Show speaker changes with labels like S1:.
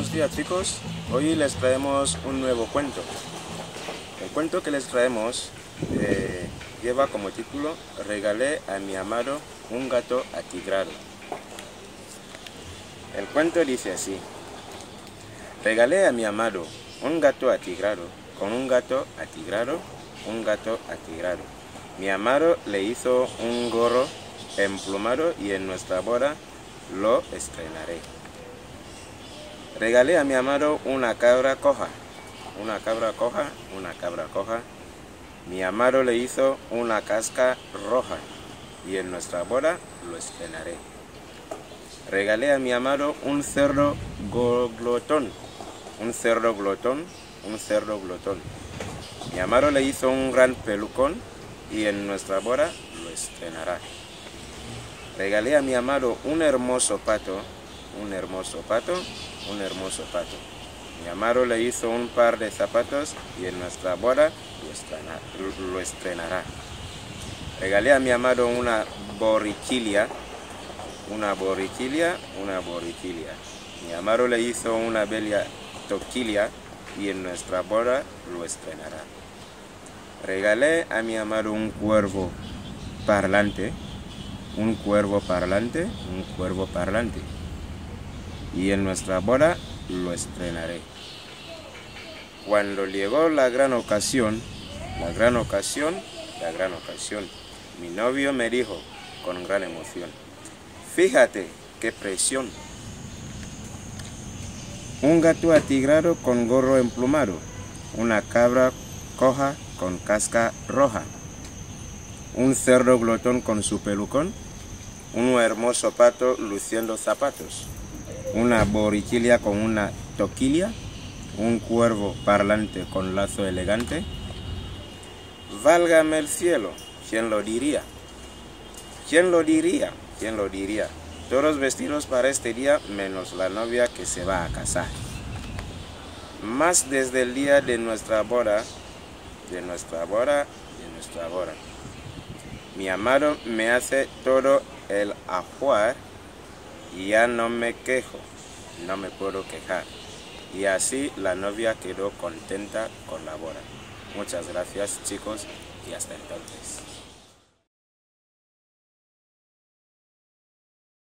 S1: Buenos días, chicos. Hoy les traemos un nuevo cuento. El cuento que les traemos lleva como título Regalé a mi amado un gato atigrado. El cuento dice así: regalé a mi amado un gato atigrado, con un gato atigrado, un gato atigrado. Mi amado le hizo un gorro emplumado y en nuestra boda lo estrenaré. Regalé a mi amado una cabra coja, una cabra coja, una cabra coja. Mi amado le hizo una casca roja y en nuestra boda lo estrenaré. Regalé a mi amado un cerdo glotón, un cerdo glotón, un cerdo glotón. Mi amado le hizo un gran pelucón y en nuestra boda lo estrenará. Regalé a mi amado un hermoso pato, un hermoso pato, un hermoso pato. Mi amado le hizo un par de zapatos y en nuestra boda lo estrenará. Regalé a mi amado una borriquilla, una borriquilla, una borriquilla. Mi amado le hizo una bella toquilla y en nuestra boda lo estrenará. Regalé a mi amado un cuervo parlante, un cuervo parlante, un cuervo parlante. Y en nuestra boda lo estrenaré. Cuando llegó la gran ocasión, mi novio me dijo con gran emoción: fíjate qué presión. Un gato atigrado con gorro emplumado, una cabra coja con casca roja, un cerdo glotón con su pelucón, un hermoso pato luciendo zapatos, una borriquilla con una toquilla, un cuervo parlante con lazo elegante. Válgame el cielo, ¿quién lo diría? ¿Quién lo diría? ¿Quién lo diría? Todos vestidos para este día, menos la novia que se va a casar. Más desde el día de nuestra boda, mi amado me hace todo el ajuar y ya no me quejo, no me puedo quejar. Y así la novia quedó contenta con la boda. Muchas gracias, chicos, y hasta entonces.